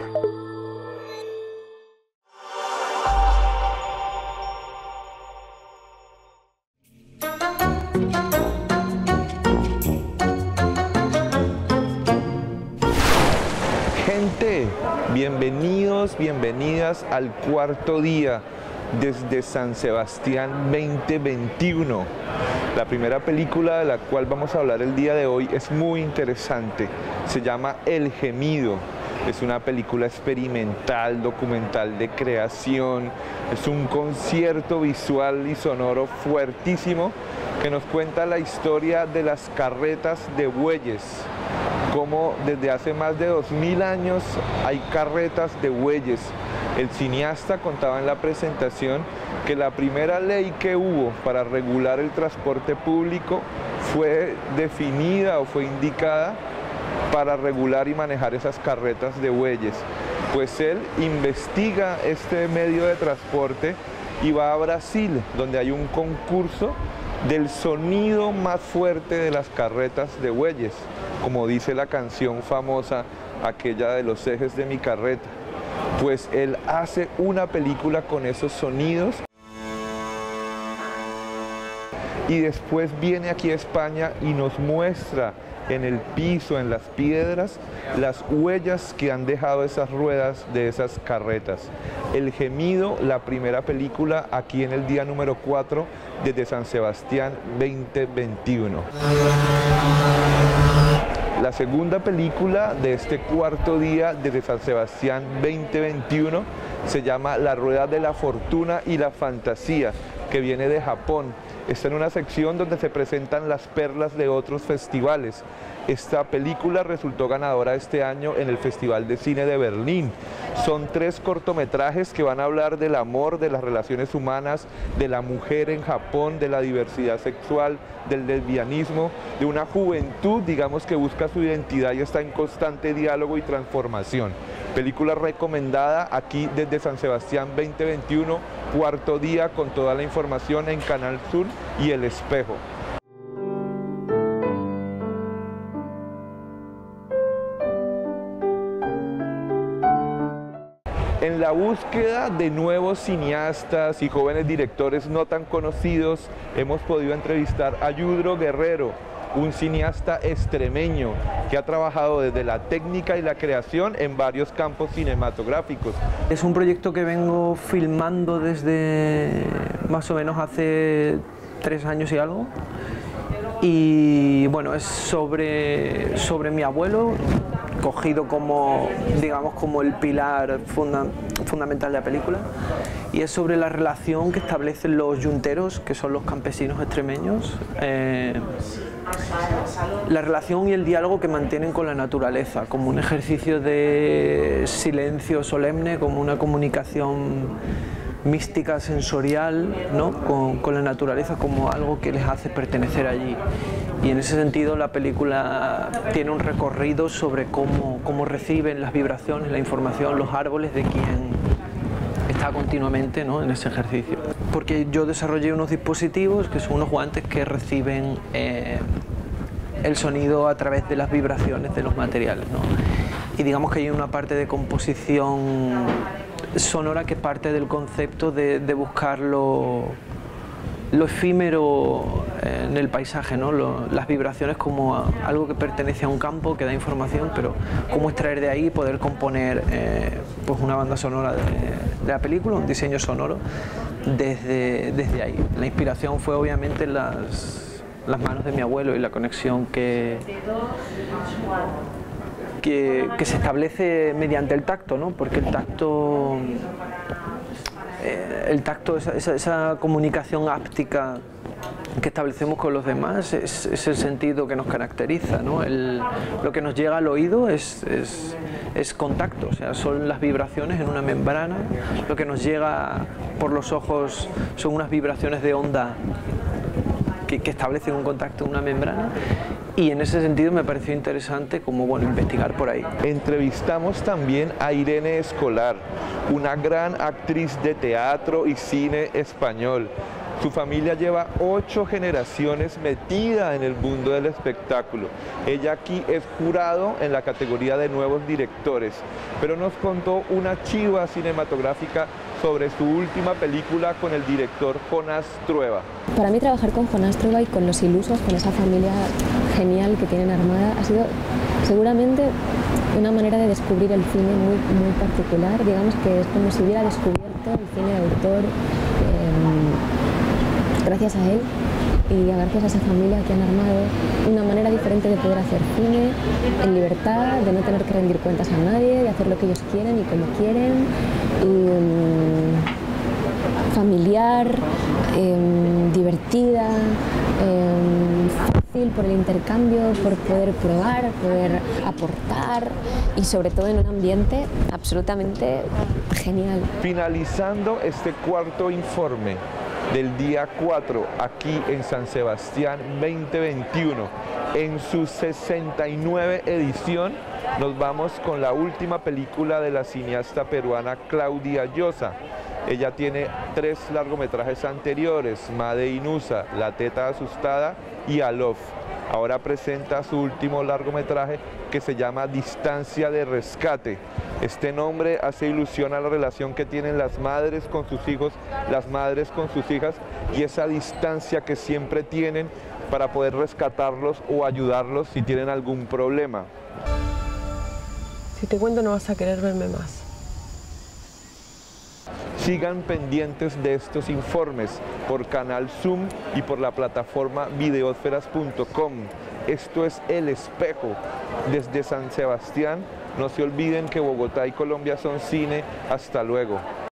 Gente, bienvenidos, bienvenidas al cuarto día desde San Sebastián 2021. La primera película de la cual vamos a hablar el día de hoy es muy interesante. Se llama El Gemido. Es una película experimental, documental de creación. Es un concierto visual y sonoro fuertísimo que nos cuenta la historia de las carretas de bueyes. Cómo desde hace más de 2000 años hay carretas de bueyes. El cineasta contaba en la presentación que la primera ley que hubo para regular el transporte público fue definida o fue indicada para regular y manejar esas carretas de bueyes. Pues él investiga este medio de transporte y va a Brasil, donde hay un concurso del sonido más fuerte de las carretas de bueyes, como dice la canción famosa, aquella de los ejes de mi carreta. Pues él hace una película con esos sonidos y después viene aquí a España y nos muestra en el piso, en las piedras, las huellas que han dejado esas ruedas de esas carretas. El Gemido, la primera película aquí en el día número 4 desde San Sebastián 2021. La segunda película de este cuarto día desde San Sebastián 2021 se llama La Rueda de la Fortuna y la Fantasía, que viene de Japón. Está en una sección donde se presentan las perlas de otros festivales. Esta película resultó ganadora este año en el Festival de Cine de Berlín. Son 3 cortometrajes que van a hablar del amor, de las relaciones humanas, de la mujer en Japón, de la diversidad sexual, del lesbianismo, de una juventud, digamos, que busca su identidad y está en constante diálogo y transformación. Película recomendada aquí desde San Sebastián 2021, cuarto día, con toda la información en Canal Sur y El Espejo. En la búsqueda de nuevos cineastas y jóvenes directores no tan conocidos, hemos podido entrevistar a Yudro Guerrero, un cineasta extremeño que ha trabajado desde la técnica y la creación en varios campos cinematográficos. Es un proyecto que vengo filmando desde más o menos hace 3 años y algo. Y bueno, es sobre mi abuelo, cogido como, digamos, como el pilar fundamental de la película, y es sobre la relación que establecen los yunteros, que son los campesinos extremeños, la relación y el diálogo que mantienen con la naturaleza, como un ejercicio de silencio solemne, como una comunicación mística, sensorial, ¿no? con la naturaleza, como algo que les hace pertenecer allí. Y en ese sentido la película tiene un recorrido sobre cómo reciben las vibraciones, la información, los árboles de quien está continuamente, ¿no? en ese ejercicio. Porque yo desarrollé unos dispositivos que son unos guantes que reciben el sonido a través de las vibraciones de los materiales, ¿no? Y digamos que hay una parte de composición sonora que parte del concepto de buscar lo efímero en el paisaje, ¿no? Las vibraciones como algo que pertenece a un campo, que da información, pero cómo extraer de ahí y poder componer pues una banda sonora de la película, un diseño sonoro desde ahí. La inspiración fue obviamente las manos de mi abuelo y la conexión que se establece mediante el tacto, ¿no? Porque el tacto, esa comunicación áptica que establecemos con los demás es el sentido que nos caracteriza, ¿no? Lo que nos llega al oído es contacto, o sea, son las vibraciones en una membrana. Lo que nos llega por los ojos son unas vibraciones de onda que establecen un contacto en una membrana. Y en ese sentido me pareció interesante investigar por ahí. Entrevistamos también a Irene Escolar, una gran actriz de teatro y cine español. Su familia lleva 8 generaciones metida en el mundo del espectáculo. Ella aquí es jurado en la categoría de nuevos directores, pero nos contó una chiva cinematográfica sobre su última película con el director Jonás Trueba. Para mí trabajar con Jonás Trueba y con Los Ilusos, con esa familia genial que tienen armada, ha sido seguramente una manera de descubrir el cine muy particular. Digamos que es como si hubiera descubierto el cine de autor gracias a él y gracias a esa familia que han armado una manera diferente de poder hacer cine en libertad, de no tener que rendir cuentas a nadie, de hacer lo que ellos quieren y como quieren, y, familiar, divertida, fácil por el intercambio, por poder probar, poder aportar y sobre todo en un ambiente absolutamente genial. Finalizando este cuarto informe del día 4 aquí en San Sebastián 2021, en su 69 edición, nos vamos con la última película de la cineasta peruana Claudia Llosa. Ella tiene 3 largometrajes anteriores: Made in USA, La Teta Asustada y Alof. Ahora presenta su último largometraje que se llama Distancia de Rescate. Este nombre hace ilusión a la relación que tienen las madres con sus hijos, las madres con sus hijas, y esa distancia que siempre tienen para poder rescatarlos o ayudarlos si tienen algún problema. Si te cuento no vas a querer verme más. Sigan pendientes de estos informes por Canal Zoom y por la plataforma videosferas.com. Esto es El Espejo desde San Sebastián. No se olviden que Bogotá y Colombia son cine. Hasta luego.